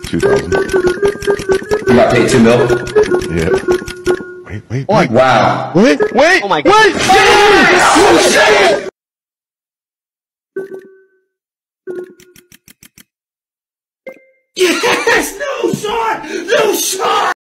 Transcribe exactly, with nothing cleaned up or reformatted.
Two thousand. You got paid two mil? Yeah. Wait, wait, Oh, wait. wow. Wait, wait. Oh my God. Wait. Yes! Yes! No shot! No shot!